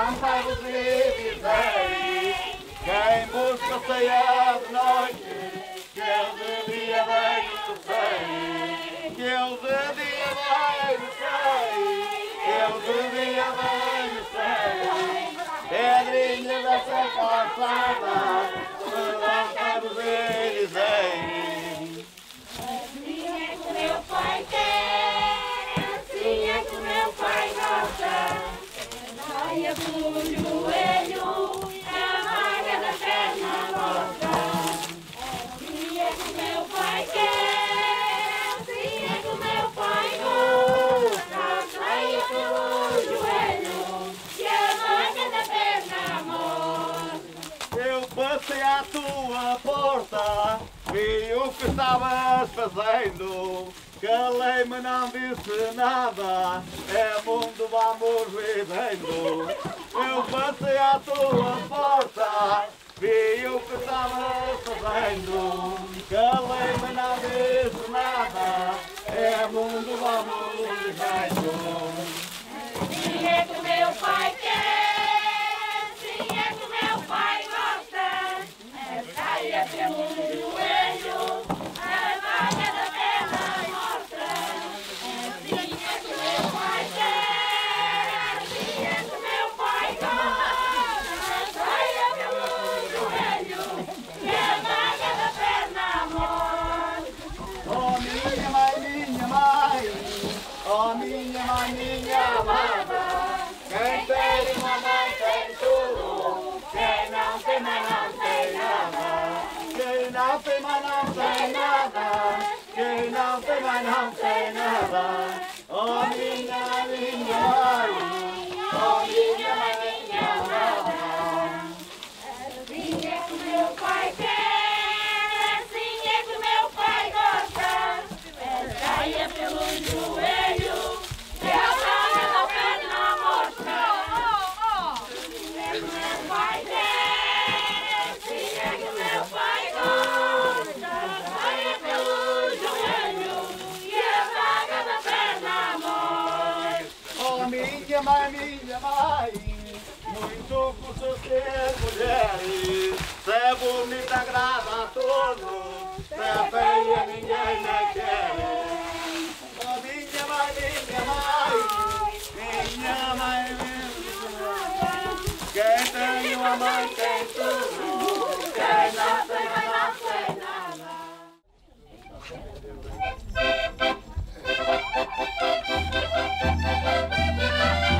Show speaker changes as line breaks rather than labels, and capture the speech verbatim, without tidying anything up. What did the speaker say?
Levantai-vos e dizei, quem busca ceia de noite, que eu de dia bem o sei, que eu de dia bem o sei, que eu de dia bem o sei. Pedrinha dessa calçada, levantai-vos e dizei.
Assim é que meu pai quer, assim é que meu pai gosta. Saia pelo joelho, a vaga da perna morta. Assim é que meu pai quer, assim é que meu pai gosta. Saia pelo joelho, e a vaga da perna morta.
Eu passei à tua porta, vi o que estavas fazendo, calei-me, não disse nada, é mundo, vamos vivendo. Eu passei à tua porta, vi o que estavas fazendo, calei-me, não disse nada, é mundo, vamos vivendo.
Assim é que meu pai quer, assim é que meu pai gosta. É saia pelo joelho, a vaga da perna morta. Assim é que meu pai quer, assim é que meu pai gosta. Saia pelo joelho, e a vaga da perna morta.
Oh minha mãe, minha mãe, oh minha mãe, minha amada, quem tem uma mãe tem tudo, quem não tem mãe não tem nada, quem não tem mãe não tem nada, quem não tem mãe não tem nada. Oh minha mãe, minha mãe, oh minha mãe, minha amada.
Assim é que meu pai quer, assim é que meu pai gosta. É saia pelo joelho, e a vaga da perna morta. Assim é que meu pai quer, assim é que meu pai gosta. Saia pelo joelho, e a vaga da perna morta.
Oh minha mãe, minha mãe, muito custa ser mulher, se é bonita agrada a todos, se é feia ninguém me quer. Oh minha mãe, minha mãe, minha mãe, minha mãe, quem tem uma mãe tem tudo, quem não tem mãe não tem nada.
Thank you.